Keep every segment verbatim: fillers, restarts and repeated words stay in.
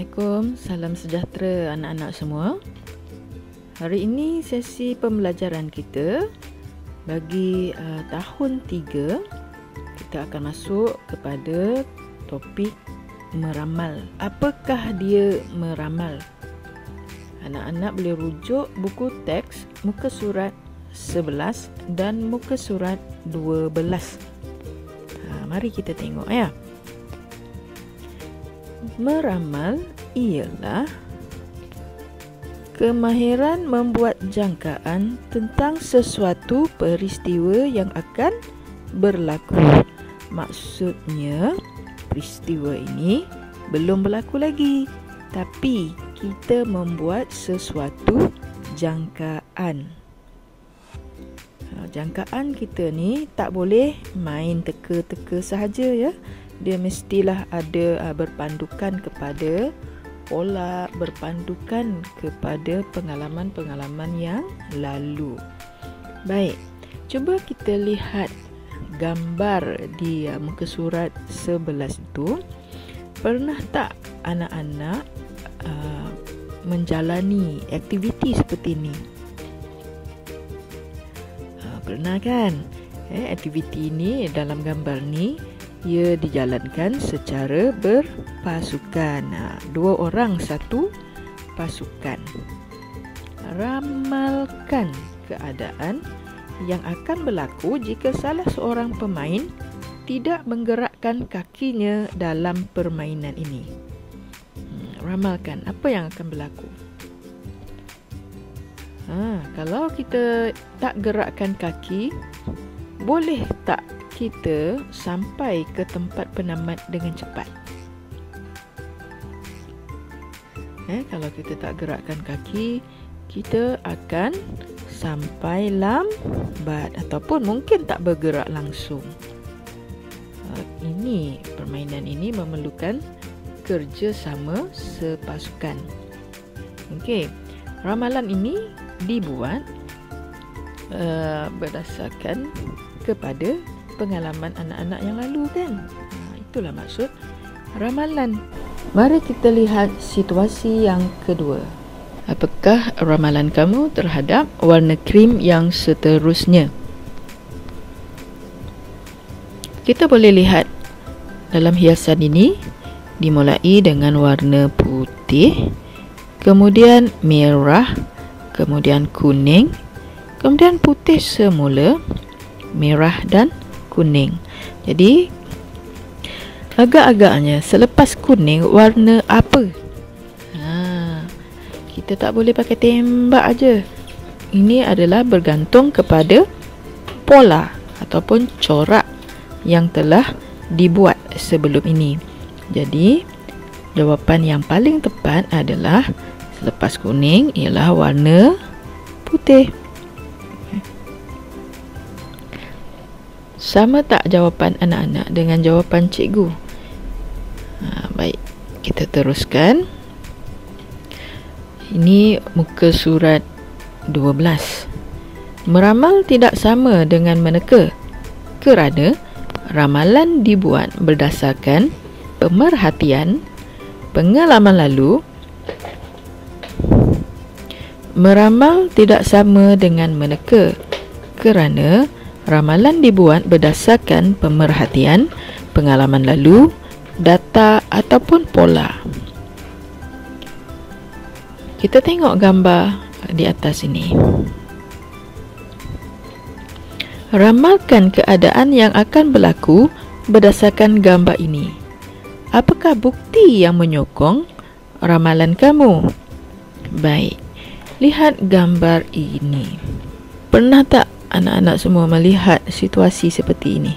Assalamualaikum, salam sejahtera anak-anak semua. Hari ini sesi pembelajaran kita bagi uh, tahun tiga. Kita akan masuk kepada topik meramal. Apakah dia meramal? Anak-anak boleh rujuk buku teks muka surat sebelas dan muka surat dua belas. Ha, mari kita tengok ya. Meramal ialah kemahiran membuat jangkaan tentang sesuatu peristiwa yang akan berlaku. Maksudnya, peristiwa ini belum berlaku lagi, tapi kita membuat sesuatu jangkaan. Jangkaan kita ni tak boleh main teka-teka sahaja ya. Dia mestilah ada uh, berpandukan kepada pola, berpandukan kepada pengalaman-pengalaman yang lalu. Baik, cuba kita lihat gambar di uh, muka surat sebelas itu. Pernah tak anak-anak uh, menjalani aktiviti seperti ini? Uh, pernah kan? Eh, aktiviti ini dalam gambar ni ia dijalankan secara berpasukan. Nah, dua orang satu pasukan. Ramalkan keadaan yang akan berlaku jika salah seorang pemain tidak menggerakkan kakinya dalam permainan ini. Hmm, ramalkan apa yang akan berlaku. Ha, kalau kita tak gerakkan kaki, boleh tak kita sampai ke tempat penamat dengan cepat? Eh, kalau kita tak gerakkan kaki, kita akan sampai lambat ataupun mungkin tak bergerak langsung. Uh, ini permainan ini memerlukan kerjasama sepasukan. Okey, ramalan ini dibuat uh, berdasarkan kepada pengalaman anak-anak yang lalu kan. Ha, itulah maksud ramalan. Mari kita lihat situasi yang kedua. Apakah ramalan kamu terhadap warna krim yang seterusnya? Kita boleh lihat dalam hiasan ini dimulai dengan warna putih, kemudian merah, kemudian kuning, kemudian putih semula, merah dan kuning. Jadi agak-agaknya selepas kuning warna apa? Ha, kita tak boleh pakai tembak aja. Ini adalah bergantung kepada pola ataupun corak yang telah dibuat sebelum ini. Jadi jawapan yang paling tepat adalah selepas kuning ialah warna putih. Sama tak jawapan anak-anak dengan jawapan cikgu? Ha, baik, kita teruskan. Ini muka surat dua belas. Meramal tidak sama dengan meneka kerana ramalan dibuat berdasarkan pemerhatian, pengalaman lalu. Meramal tidak sama dengan meneka kerana ramalan dibuat berdasarkan pemerhatian, pengalaman lalu, data ataupun pola. Kita tengok gambar di atas ini. Ramalkan keadaan yang akan berlaku berdasarkan gambar ini. Apakah bukti yang menyokong ramalan kamu? Baik, lihat gambar ini. Pernah tak anak-anak semua melihat situasi seperti ini?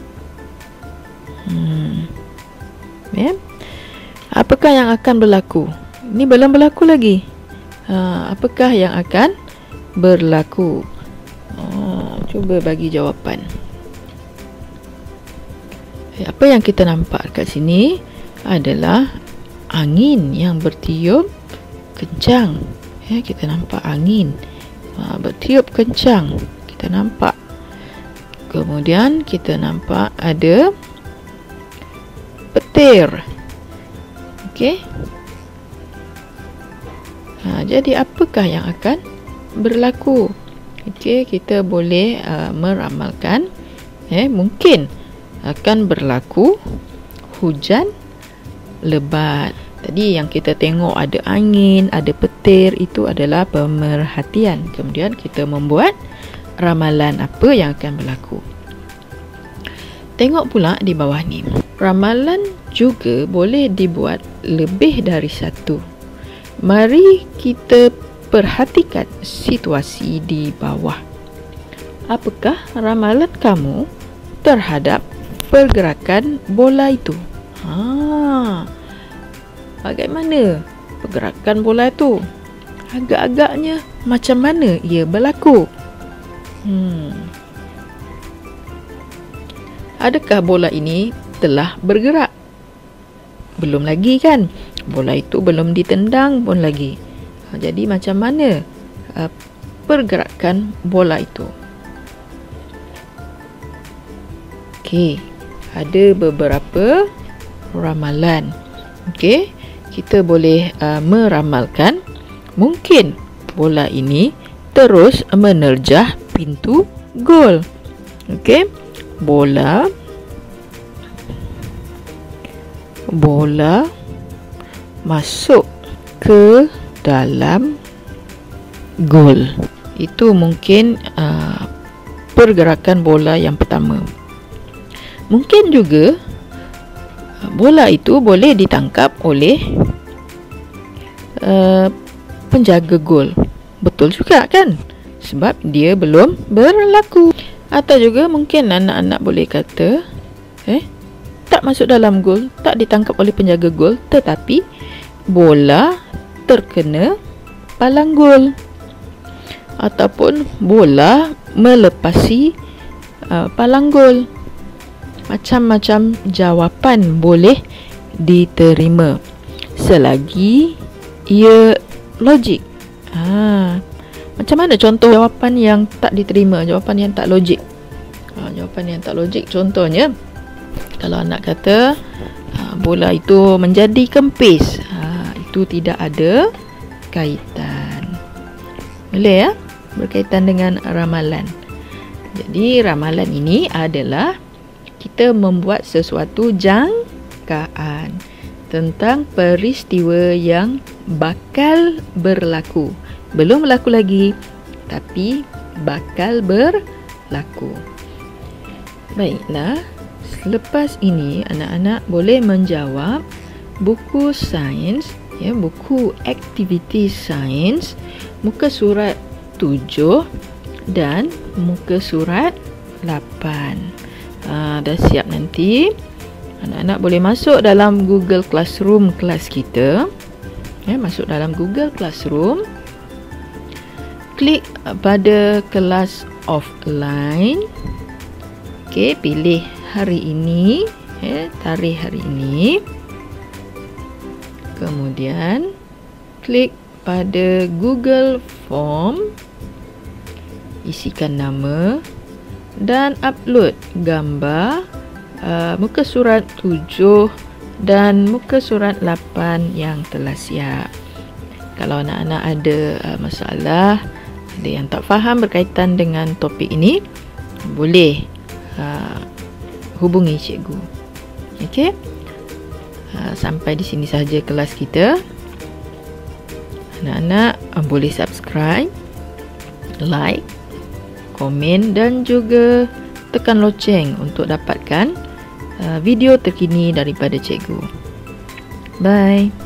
Hmm. Ya? Apakah yang akan berlaku? Ini belum berlaku lagi. Ha, apakah yang akan berlaku? Oh, cuba bagi jawapan. Eh, apa yang kita nampak kat sini adalah angin yang bertiup kencang. Ya, kita nampak angin ha, bertiup kencang. Kita nampak. Kemudian kita nampak ada petir. Okey. Ha, jadi apakah yang akan berlaku? Okey, kita boleh uh, meramalkan eh mungkin akan berlaku hujan lebat. Tadi yang kita tengok ada angin, ada petir, itu adalah pemerhatian. Kemudian kita membuat ramalan apa yang akan berlaku. Tengok pula di bawah ni. Ramalan juga boleh dibuat lebih dari satu. Mari kita perhatikan situasi di bawah. Apakah ramalan kamu terhadap pergerakan bola itu? Ha, bagaimana pergerakan bola itu? Agak-agaknya macam mana ia berlaku? Hmm. Adakah bola ini telah bergerak? Belum lagi kan? Bola itu belum ditendang pun lagi. Jadi macam mana uh, pergerakan bola itu? Okey, ada beberapa ramalan. Okey, kita boleh uh, meramalkan mungkin bola ini terus menerjah pintu gol. Okey, bola bola masuk ke dalam gol. Itu mungkin uh, pergerakan bola yang pertama. Mungkin juga bola itu boleh ditangkap oleh uh, penjaga gol. Betul juga kan? Sebab dia belum berlaku. Atau juga mungkin anak-anak boleh kata eh tak masuk dalam gol, tak ditangkap oleh penjaga gol, tetapi bola terkena palang gol. Ataupun bola melepasi uh, palang gol. Macam-macam jawapan boleh diterima selagi ia logik. Ha, macam mana contoh jawapan yang tak diterima, jawapan yang tak logik? Ha, jawapan yang tak logik contohnya, kalau anak kata ha, bola itu menjadi kempis, ha, itu tidak ada kaitan. Boleh ya? Berkaitan dengan ramalan. Jadi ramalan ini adalah kita membuat sesuatu jangkaan tentang peristiwa yang bakal berlaku. Belum berlaku lagi, tapi bakal berlaku. Baiklah, selepas ini anak-anak boleh menjawab buku sains, ya, buku aktiviti sains, muka surat tujuh dan muka surat lapan. Ha, dah siap nanti. Anak-anak boleh masuk dalam Google Classroom kelas kita. Ya, masuk dalam Google Classroom. Klik pada kelas offline. Okey, pilih hari ini, ya, tarikh hari ini. Kemudian klik pada Google Form. Isikan nama dan upload gambar uh, muka surat tujuh dan muka surat lapan yang telah siap. Kalau anak-anak ada uh, masalah, ada yang tak faham berkaitan dengan topik ini, boleh uh, hubungi cikgu. Okey? Uh, sampai di sini sahaja kelas kita. Anak-anak uh, boleh subscribe, like, komen dan juga tekan loceng untuk dapatkan uh, video terkini daripada cikgu. Bye.